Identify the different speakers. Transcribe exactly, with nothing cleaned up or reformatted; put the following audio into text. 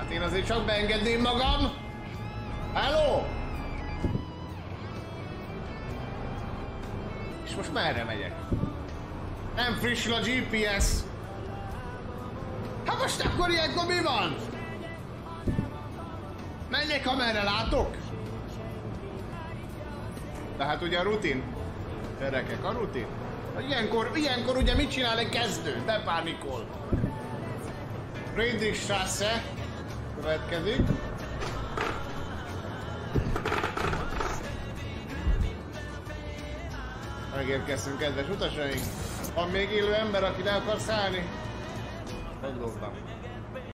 Speaker 1: Hát én azért csak beengedném magam. Hello! És most merre megyek? Nem frissül a gé pé es. Hát most akkor ilyenkor mi van? Menjek, amerre látok? De hát ugye a rutin. Gyerekek, a rutin. Ilyenkor, ilyenkor ugye mit csinál egy kezdő? Ne pánikol. Friedrichstraße következik. Megérkeztünk, kedves utasaink. Van még élő ember, aki le akar szállni? Meglógtam.